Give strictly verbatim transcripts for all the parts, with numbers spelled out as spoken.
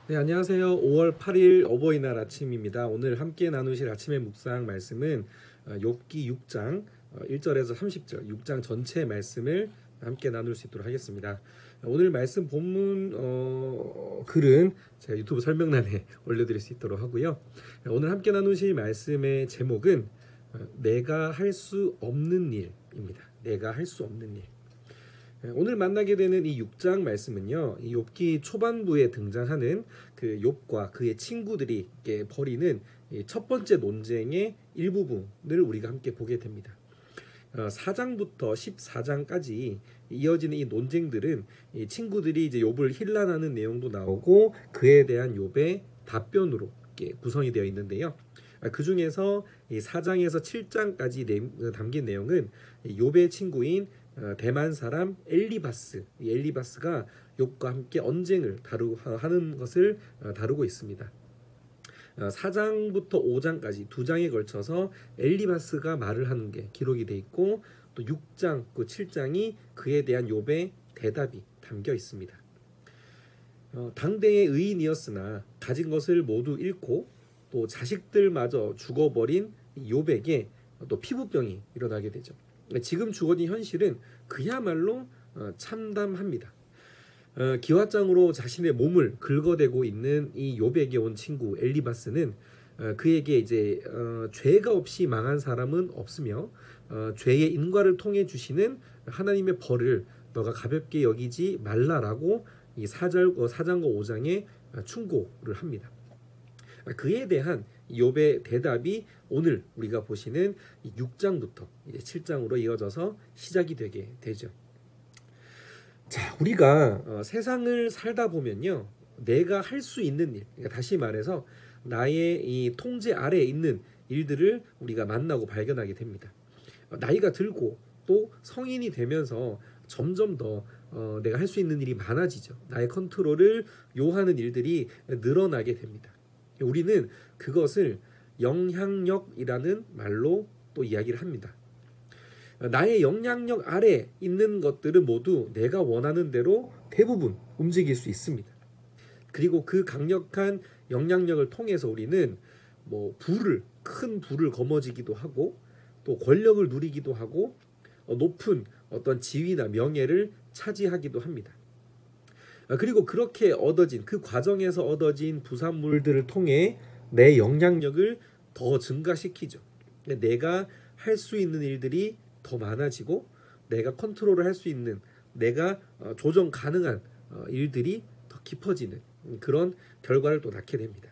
네, 안녕하세요. 오월 팔일 어버이날 아침입니다. 오늘 함께 나누실 아침의 묵상 말씀은 어, 욥기 육 장 어, 일 절에서 삼십 절, 육 장 전체 말씀을 함께 나눌 수 있도록 하겠습니다. 오늘 말씀 본문 어, 글은 제가 유튜브 설명란에 올려드릴 수 있도록 하고요. 오늘 함께 나누실 말씀의 제목은 어, 내가 할 수 없는 일입니다. 내가 할 수 없는 일. 오늘 만나게 되는 이 육 장 말씀은요, 이 욥기 초반부에 등장하는 그 욥과 그의 친구들이 벌이는 첫 번째 논쟁의 일부분을 우리가 함께 보게 됩니다. 사 장부터 십사 장까지 이어지는 이 논쟁들은 이 친구들이 이제 욥을 힐난하는 내용도 나오고 그에 대한 욥의 답변으로 구성이 되어 있는데요. 그 중에서 이 사 장에서 칠 장까지 담긴 내용은 욥의 친구인 대만 사람 엘리바스, 이 엘리바스가 욥과 함께 언쟁을 다루 하는 것을 다루고 있습니다. 사 장부터 오 장까지 두 장에 걸쳐서 엘리바스가 말을 하는 게 기록이 돼 있고 또 육 장, 그 칠 장이 그에 대한 욥의 대답이 담겨 있습니다. 어, 당대의 의인이었으나 가진 것을 모두 잃고 또 자식들마저 죽어버린 욥에게 또 피부병이 일어나게 되죠. 지금 주어진 현실은 그야말로 참담합니다. 어, 기왓장으로 자신의 몸을 긁어대고 있는 이 욥에게 온 친구 엘리바스는 어, 그에게 이제 어, 죄가 없이 망한 사람은 없으며 어, 죄의 인과를 통해 주시는 하나님의 벌을 너가 가볍게 여기지 말라라고 이 사 장, 사 장과 오 장에 충고를 합니다. 그에 대한 욥의 대답이 오늘 우리가 보시는 육 장부터 칠 장으로 이어져서 시작이 되게 되죠. 자, 우리가 어, 세상을 살다 보면요, 내가 할 수 있는 일, 그러니까 다시 말해서 나의 이 통제 아래에 있는 일들을 우리가 만나고 발견하게 됩니다. 어, 나이가 들고 또 성인이 되면서 점점 더 어, 내가 할 수 있는 일이 많아지죠. 나의 컨트롤을 요하는 일들이 늘어나게 됩니다. 우리는 그것을 영향력이라는 말로 또 이야기를 합니다. 나의 영향력 아래 있는 것들은 모두 내가 원하는 대로 대부분 움직일 수 있습니다. 그리고 그 강력한 영향력을 통해서 우리는 뭐 부를 큰 부를 거머쥐기도 하고 또 권력을 누리기도 하고 높은 어떤 지위나 명예를 차지하기도 합니다. 그리고 그렇게 얻어진 그 과정에서 얻어진 부산물들을 통해 내 영향력을 더 증가시키죠. 내가 할 수 있는 일들이 더 많아지고 내가 컨트롤을 할 수 있는, 내가 조정 가능한 일들이 더 깊어지는 그런 결과를 또 낳게 됩니다.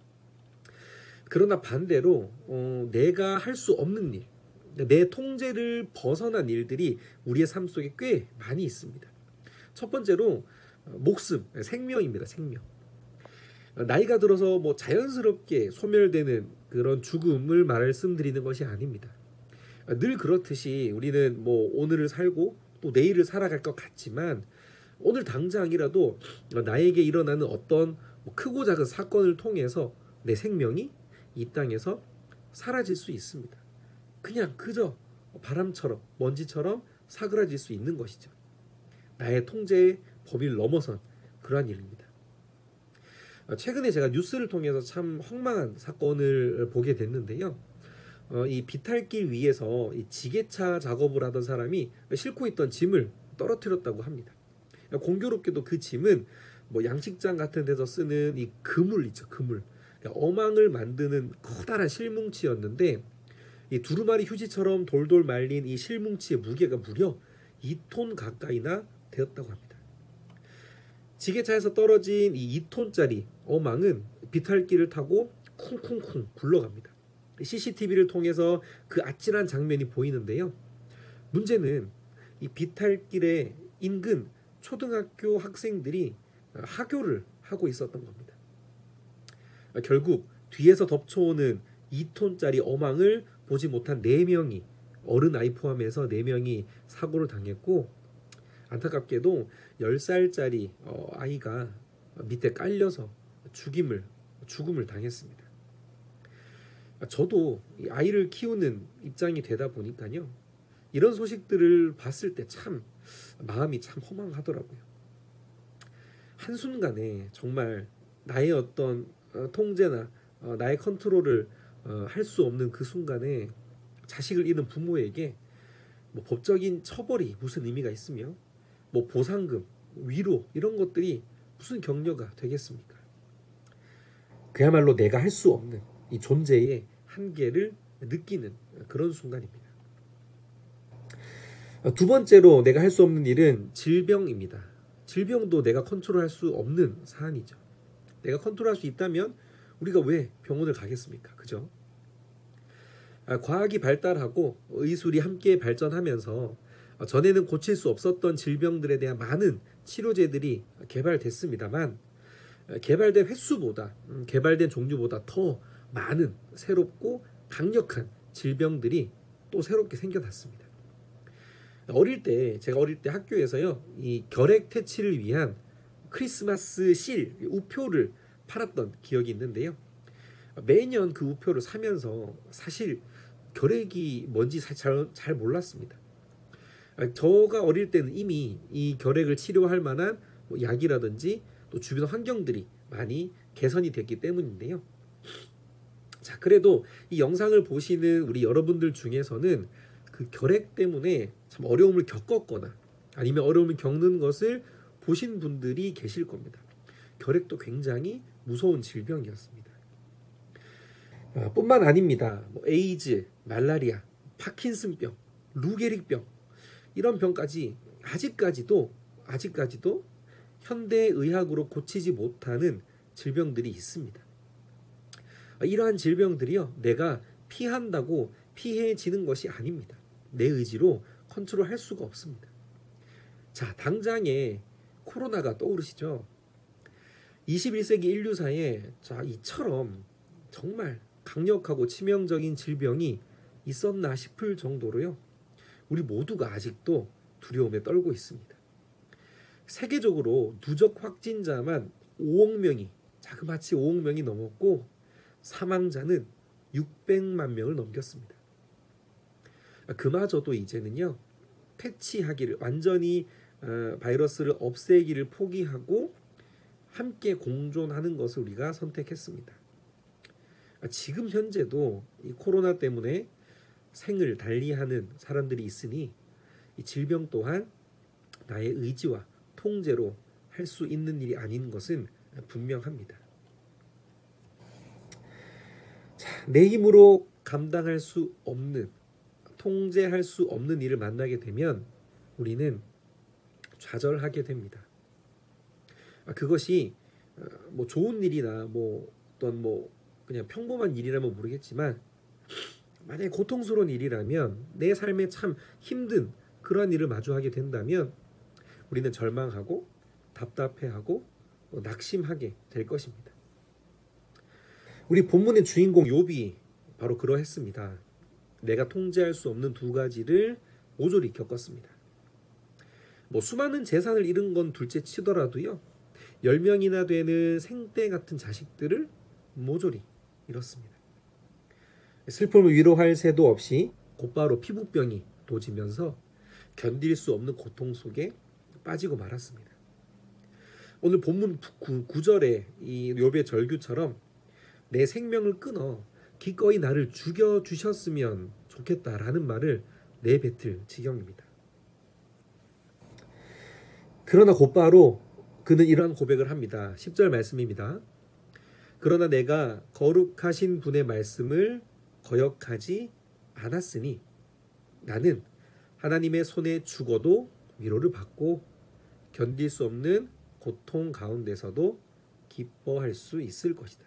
그러나 반대로 어, 내가 할 수 없는 일, 내 통제를 벗어난 일들이 우리의 삶 속에 꽤 많이 있습니다. 첫 번째로 목숨, 생명입니다. 생명. 나이가 들어서 뭐 자연스럽게 소멸되는 그런 죽음을 말씀드리는 것이 아닙니다. 늘 그렇듯이 우리는 뭐 오늘을 살고 또 내일을 살아갈 것 같지만 오늘 당장이라도 나에게 일어나는 어떤 뭐 크고 작은 사건을 통해서 내 생명이 이 땅에서 사라질 수 있습니다. 그냥 그저 바람처럼 먼지처럼 사그라질 수 있는 것이죠. 나의 통제의 범위를 넘어선 그러한 일입니다. 최근에 제가 뉴스를 통해서 참 황망한 사건을 보게 됐는데요. 어, 이 비탈길 위에서 이 지게차 작업을 하던 사람이 싣고 있던 짐을 떨어뜨렸다고 합니다. 공교롭게도 그 짐은 뭐 양식장 같은 데서 쓰는 이 그물 있죠, 그물. 그러니까 어망을 만드는 커다란 실뭉치였는데 이 두루마리 휴지처럼 돌돌 말린 이 실뭉치의 무게가 무려 이 톤 가까이나 되었다고 합니다. 지게차에서 떨어진 이 이 톤짜리 어망은 비탈길을 타고 쿵쿵쿵 굴러갑니다. 씨씨티비를 통해서 그 아찔한 장면이 보이는데요. 문제는 이 비탈길의 인근 초등학교 학생들이 하교를 하고 있었던 겁니다. 결국 뒤에서 덮쳐오는 이 톤짜리 어망을 보지 못한 네 명이, 어른아이 포함해서 네 명이 사고를 당했고 안타깝게도 열 살짜리 아이가 밑에 깔려서 죽임을, 죽음을 당했습니다. 저도 아이를 키우는 입장이 되다 보니까요, 이런 소식들을 봤을 때 참 마음이 참 허망하더라고요. 한순간에 정말 나의 어떤 어, 통제나 어, 나의 컨트롤을 어, 할 수 없는 그 순간에 자식을 잃은 부모에게 뭐 법적인 처벌이 무슨 의미가 있으며 뭐 보상금, 위로 이런 것들이 무슨 격려가 되겠습니까? 그야말로 내가 할 수 없는 이 존재의 한계를 느끼는 그런 순간입니다. 두 번째로 내가 할 수 없는 일은 질병입니다. 질병도 내가 컨트롤할 수 없는 사안이죠. 내가 컨트롤할 수 있다면 우리가 왜 병원을 가겠습니까? 그죠? 과학이 발달하고 의술이 함께 발전하면서 전에는 고칠 수 없었던 질병들에 대한 많은 치료제들이 개발됐습니다만 개발된 횟수보다 개발된 종류보다 더 많은 새롭고 강력한 질병들이 또 새롭게 생겨났습니다. 어릴 때 제가 어릴 때 학교에서요 이 결핵 퇴치를 위한 크리스마스 실 우표를 팔았던 기억이 있는데요. 매년 그 우표를 사면서 사실 결핵이 뭔지 잘, 잘 몰랐습니다. 저가 어릴 때는 이미 이 결핵을 치료할 만한 뭐 약이라든지 또 주변 환경들이 많이 개선이 됐기 때문인데요. 자, 그래도 이 영상을 보시는 우리 여러분들 중에서는 그 결핵 때문에 참 어려움을 겪었거나 아니면 어려움을 겪는 것을 보신 분들이 계실 겁니다. 결핵도 굉장히 무서운 질병이었습니다. 아, 뿐만 아닙니다. 뭐 에이즈, 말라리아, 파킨슨병, 루게릭병 이런 병까지 아직까지도 아직까지도 현대 의학으로 고치지 못하는 질병들이 있습니다. 이러한 질병들이요 내가 피한다고 피해지는 것이 아닙니다. 내 의지로 컨트롤할 수가 없습니다. 자, 당장에 코로나가 떠오르시죠? 이십일 세기 인류사에 자, 이처럼 정말 강력하고 치명적인 질병이 있었나 싶을 정도로요. 우리 모두가 아직도 두려움에 떨고 있습니다. 세계적으로 누적 확진자만 오억 명이 자그마치 오억 명이 넘었고 사망자는 육백만 명을 넘겼습니다. 그마저도 이제는요 퇴치하기를 완전히 어, 바이러스를 없애기를 포기하고 함께 공존하는 것을 우리가 선택했습니다. 지금 현재도 이 코로나 때문에 생을 달리하는 사람들이 있으니 이 질병 또한 나의 의지와 통제로 할 수 있는 일이 아닌 것은 분명합니다. 자, 내 힘으로 감당할 수 없는 통제할 수 없는 일을 만나게 되면 우리는 좌절하게 됩니다. 그것이 뭐 좋은 일이나 뭐 어떤 뭐 그냥 평범한 일이라면 모르겠지만 만약에 고통스러운 일이라면 내 삶에 참 힘든 그러한 일을 마주하게 된다면 우리는 절망하고 답답해하고 낙심하게 될 것입니다. 우리 본문의 주인공 욥이 바로 그러했습니다. 내가 통제할 수 없는 두 가지를 모조리 겪었습니다. 뭐 수많은 재산을 잃은 건 둘째 치더라도요. 열 명이나 되는 생떼 같은 자식들을 모조리 잃었습니다. 슬픔을 위로할 새도 없이 곧바로 피부병이 도지면서 견딜 수 없는 고통 속에 빠지고 말았습니다. 오늘 본문 구 절의 이 욥의 절규처럼 내 생명을 끊어 기꺼이 나를 죽여주셨으면 좋겠다라는 말을 내뱉을 지경입니다. 그러나 곧바로 그는 이러한 고백을 합니다. 십 절 말씀입니다. 그러나 내가 거룩하신 분의 말씀을 거역하지 않았으니 나는 하나님의 손에 죽어도 위로를 받고 견딜 수 없는 고통 가운데서도 기뻐할 수 있을 것이다.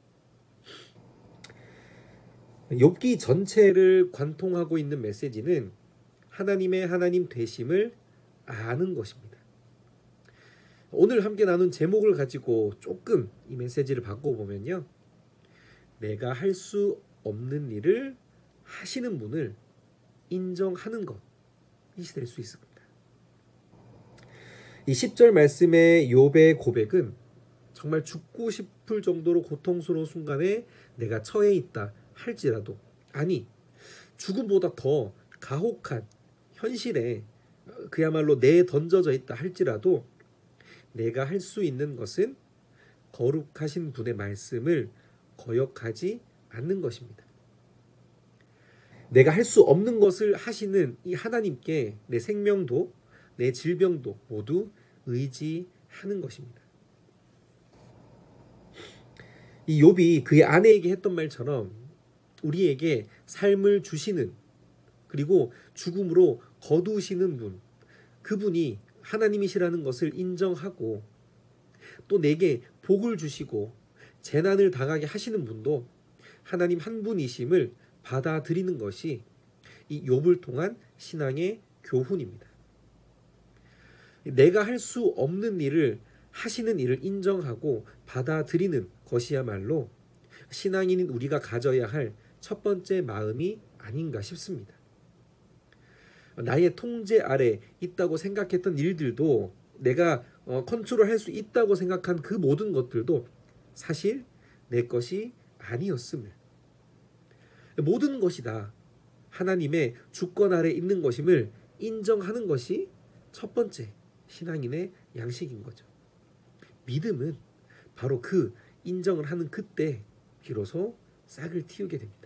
욥기 전체를 관통하고 있는 메시지는 하나님의 하나님 되심을 아는 것입니다. 오늘 함께 나눈 제목을 가지고 조금 이 메시지를 바꿔보면요. 내가 할 수 없는 일을 하시는 분을 인정하는 것이 될 수 있습니다. 이 십 절 말씀의 욥의 고백은 정말 죽고 싶을 정도로 고통스러운 순간에 내가 처해 있다 할지라도 아니 죽음보다 더 가혹한 현실에 그야말로 내던져져 있다 할지라도 내가 할 수 있는 것은 거룩하신 분의 말씀을 거역하지 않는 것입니다. 내가 할 수 없는 것을 하시는 이 하나님께 내 생명도 내 질병도 모두 의지하는 것입니다. 이 욥이 그의 아내에게 했던 말처럼 우리에게 삶을 주시는, 그리고 죽음으로 거두시는 분, 그분이 하나님이시라는 것을 인정하고 또 내게 복을 주시고 재난을 당하게 하시는 분도 하나님 한 분이심을 받아들이는 것이 이 욥을 통한 신앙의 교훈입니다. 내가 할 수 없는 일을 하시는 일을 인정하고 받아들이는 것이야말로 신앙인인 우리가 가져야 할 첫 번째 마음이 아닌가 싶습니다. 나의 통제 아래 있다고 생각했던 일들도, 내가 컨트롤할 수 있다고 생각한 그 모든 것들도 사실 내 것이 아니었음을, 모든 것이 다 하나님의 주권 아래 있는 것임을 인정하는 것이 첫 번째 신앙인의 양식인 거죠. 믿음은 바로 그 인정을 하는 그때 비로소 싹을 틔우게 됩니다.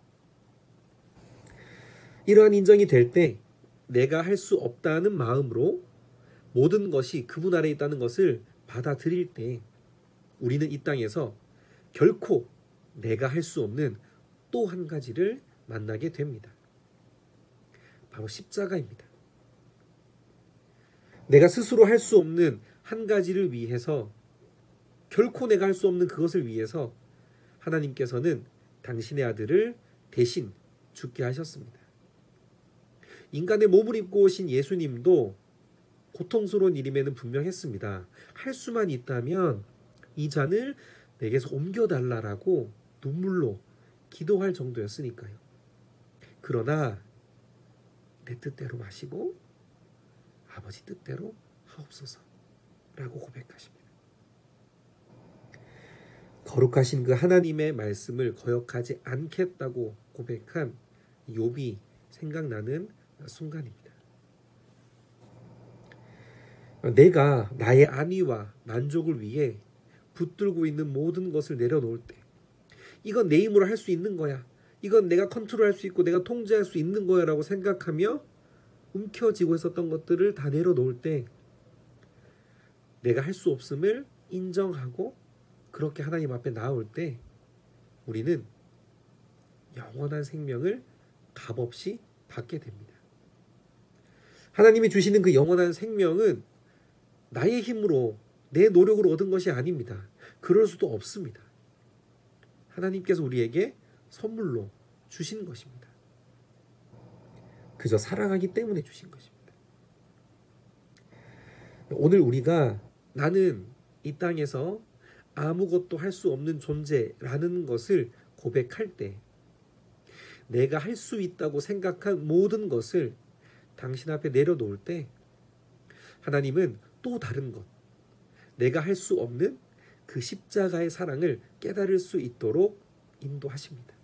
이러한 인정이 될 때 내가 할 수 없다는 마음으로 모든 것이 그분 아래 있다는 것을 받아들일 때 우리는 이 땅에서 결코 내가 할 수 없는 또 한 가지를 만나게 됩니다. 바로 십자가입니다. 내가 스스로 할 수 없는 한 가지를 위해서, 결코 내가 할 수 없는 그것을 위해서 하나님께서는 당신의 아들을 대신 죽게 하셨습니다. 인간의 몸을 입고 오신 예수님도 고통스러운 일임에는 분명했습니다. 할 수만 있다면 이 잔을 내게서 옮겨달라라고 눈물로 기도할 정도였으니까요. 그러나 내 뜻대로 마시고 아버지 뜻대로 하옵소서라고 고백하십니다. 거룩하신 그 하나님의 말씀을 거역하지 않겠다고 고백한 욥이 생각나는 순간입니다. 내가 나의 안위와 만족을 위해 붙들고 있는 모든 것을 내려놓을 때, 이건 내 힘으로 할 수 있는 거야, 이건 내가 컨트롤할 수 있고 내가 통제할 수 있는 거야 라고 생각하며 움켜쥐고 있었던 것들을 다 내려놓을 때, 내가 할 수 없음을 인정하고 그렇게 하나님 앞에 나올 때 우리는 영원한 생명을 값없이 받게 됩니다. 하나님이 주시는 그 영원한 생명은 나의 힘으로 내 노력으로 얻은 것이 아닙니다. 그럴 수도 없습니다. 하나님께서 우리에게 선물로 주신 것입니다. 그저 사랑하기 때문에 주신 것입니다. 오늘 우리가 나는 이 땅에서 아무것도 할 수 없는 존재라는 것을 고백할 때, 내가 할 수 있다고 생각한 모든 것을 당신 앞에 내려놓을 때 하나님은 또 다른 것, 내가 할 수 없는 그 십자가의 사랑을 깨달을 수 있도록 인도하십니다.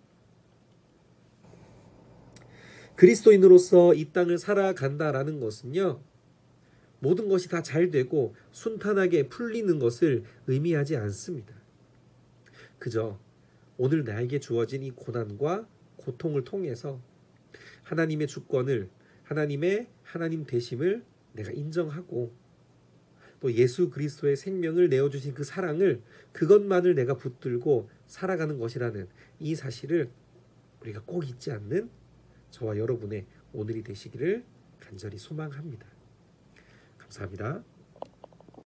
그리스도인으로서 이 땅을 살아간다라는 것은요, 모든 것이 다 잘 되고 순탄하게 풀리는 것을 의미하지 않습니다. 그저 오늘 나에게 주어진 이 고난과 고통을 통해서 하나님의 주권을, 하나님의 하나님 되심을 내가 인정하고 또 예수 그리스도의 생명을 내어주신 그 사랑을, 그것만을 내가 붙들고 살아가는 것이라는 이 사실을 우리가 꼭 잊지 않는 저와 여러분의 오늘이 되시기를 간절히 소망합니다. 감사합니다.